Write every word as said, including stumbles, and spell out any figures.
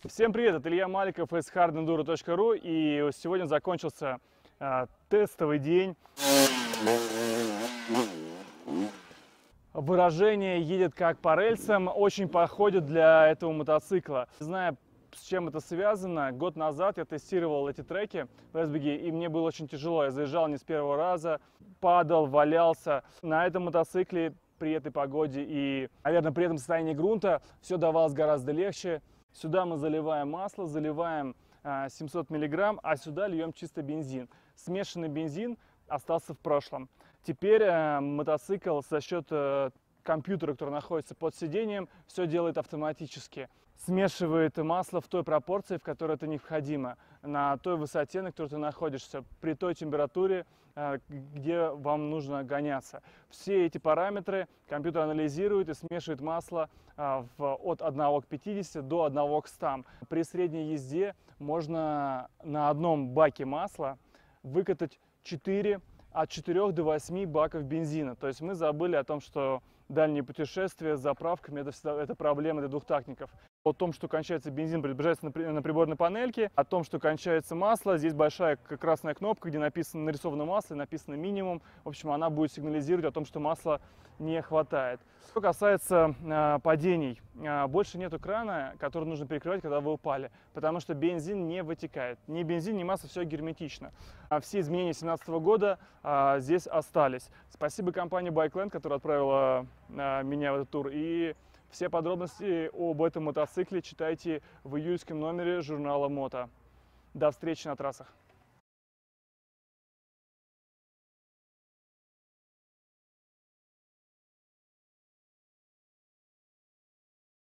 Всем привет, это Илья Маликов из хард эндуро точка ру, и сегодня закончился э, тестовый день. Выражение «едет как по рельсам» очень подходит для этого мотоцикла. Не знаю, с чем это связано, год назад я тестировал эти треки в эс би джи, и мне было очень тяжело. Я заезжал не с первого раза, падал, валялся. На этом мотоцикле при этой погоде и, наверное, при этом состоянии грунта все давалось гораздо легче. Сюда мы заливаем масло, заливаем э, семьсот миллиграмм, а сюда льем чисто бензин. Смешанный бензин остался в прошлом. Теперь э, мотоцикл за счет э, компьютера, который находится под сиденьем, все делает автоматически. Смешивает масло в той пропорции, в которой это необходимо, на той высоте, на которой ты находишься, при той температуре, где вам нужно гоняться. Все эти параметры компьютер анализирует и смешивает масло от одного к пятидесяти до одного к ста. При средней езде можно на одном баке масла выкатать четыре, от четырёх до восьми баков бензина. То есть мы забыли о том, что дальние путешествия с заправками это, всегда, это проблема для двухтактников. О том, что кончается бензин, приближается на приборной панельке. О том, что кончается масло. Здесь большая красная кнопка, где написано нарисовано масло, написано минимум. В общем, она будет сигнализировать о том, что масла не хватает. Что касается э, падений, э, больше нету крана, который нужно перекрывать, когда вы упали, потому что бензин не вытекает. Ни бензин, ни масло, все герметично. А все изменения две тысячи семнадцатого года э, здесь остались. Спасибо компании Bikeland, которая отправила э, меня в этот тур. И все подробности об этом мотоцикле читайте в июльском номере журнала Moto. До встречи на трассах.